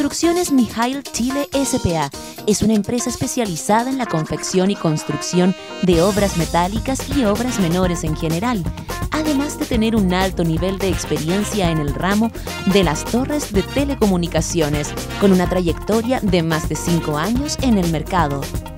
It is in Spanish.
Construcciones Mijail Chile S.p.A. es una empresa especializada en la confección y construcción de obras metálicas y obras menores en general, además de tener un alto nivel de experiencia en el ramo de las torres de telecomunicaciones, con una trayectoria de más de 5 años en el mercado.